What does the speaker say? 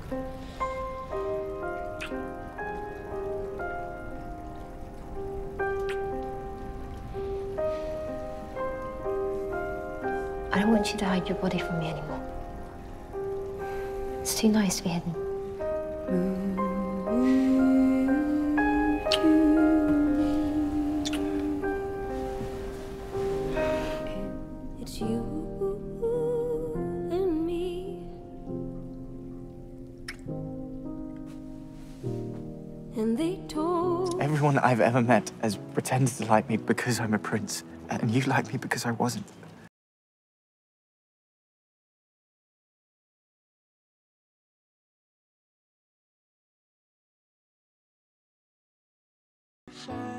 I don't want you to hide your body from me anymore. It's too nice to be hidden. It's you and me, and they told Everyone I've ever met has pretended to like me because I'm a prince, and you like me because I wasn't. shine.